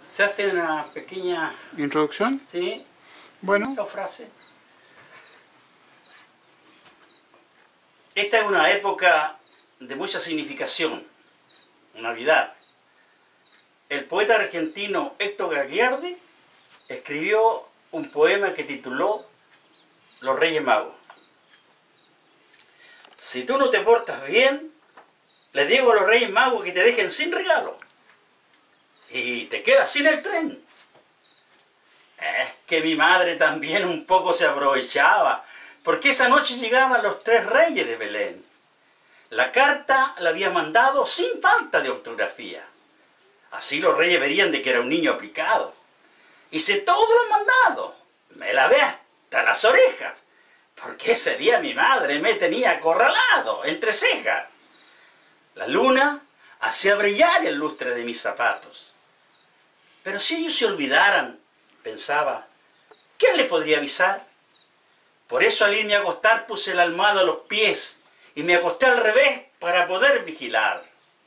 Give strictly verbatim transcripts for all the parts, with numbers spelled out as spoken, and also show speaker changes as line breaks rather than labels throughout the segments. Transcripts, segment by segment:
Se hace una pequeña...
¿Introducción?
Sí.
Bueno.
Una frase. Esta es una época de mucha significación. Navidad. El poeta argentino Héctor Gagliardi escribió un poema que tituló Los Reyes Magos. Si tú no te portas bien, les digo a los Reyes Magos que te dejen sin regalo y te quedas sin el tren. Es que mi madre también un poco se aprovechaba, porque esa noche llegaban los tres reyes de Belén. La carta la había mandado sin falta de ortografía. Así los reyes verían de que era un niño aplicado. Hice todo lo mandado. Me lavé hasta las orejas, porque ese día mi madre me tenía acorralado entre cejas. La luna hacía brillar el lustre de mis zapatos. Pero si ellos se olvidaran, pensaba, ¿quién le podría avisar? Por eso al irme a acostar puse la almohada a los pies y me acosté al revés para poder vigilar.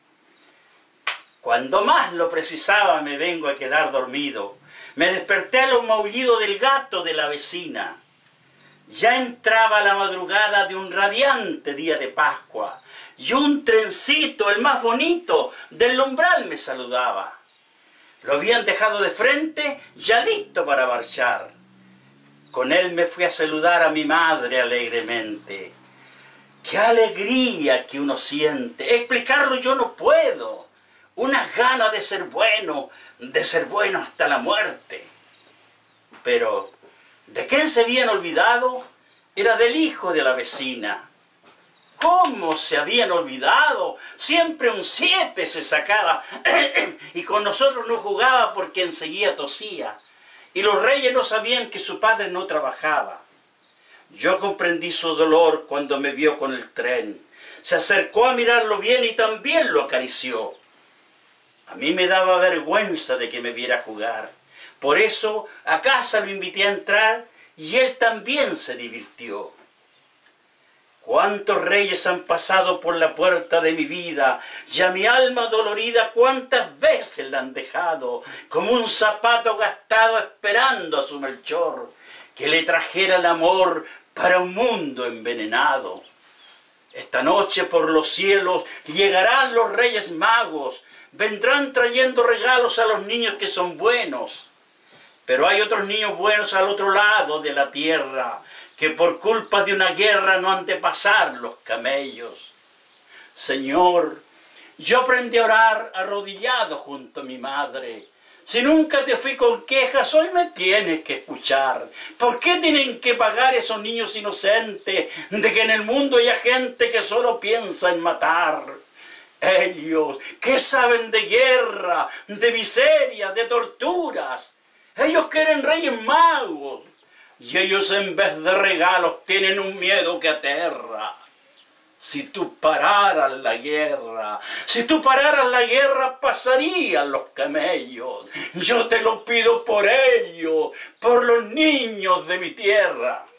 Cuando más lo precisaba me vengo a quedar dormido. Me desperté a los maullidos del gato de la vecina. Ya entraba la madrugada de un radiante día de Pascua y un trencito, el más bonito, del umbral me saludaba. Lo habían dejado de frente, ya listo para marchar. Con él me fui a saludar a mi madre alegremente. ¡Qué alegría que uno siente! Explicarlo yo no puedo. Unas ganas de ser bueno, de ser bueno hasta la muerte. Pero, ¿de quién se habían olvidado? Era del hijo de la vecina. ¿Cómo se habían olvidado? Siempre un siete se sacaba y con nosotros no jugaba porque enseguida tosía. Y los reyes no sabían que su padre no trabajaba. Yo comprendí su dolor cuando me vio con el tren. Se acercó a mirarlo bien y también lo acarició. A mí me daba vergüenza de que me viera jugar. Por eso a casa lo invité a entrar y él también se divirtió. Cuántos reyes han pasado por la puerta de mi vida, y a mi alma dolorida cuántas veces la han dejado, como un zapato gastado esperando a su Melchor, que le trajera el amor para un mundo envenenado. Esta noche por los cielos llegarán los reyes magos, vendrán trayendo regalos a los niños que son buenos. Pero hay otros niños buenos al otro lado de la tierra, que por culpa de una guerra no han de pasar los camellos. Señor, yo aprendí a orar arrodillado junto a mi madre. Si nunca te fui con quejas, hoy me tienes que escuchar. ¿Por qué tienen que pagar esos niños inocentes de que en el mundo haya gente que solo piensa en matar? Ellos, ¿qué saben de guerra, de miseria, de torturas? Ellos quieren reyes magos. Y ellos en vez de regalos tienen un miedo que aterra. Si tú pararas la guerra, si tú pararas la guerra, pasarían los camellos. Yo te lo pido por ellos, por los niños de mi tierra.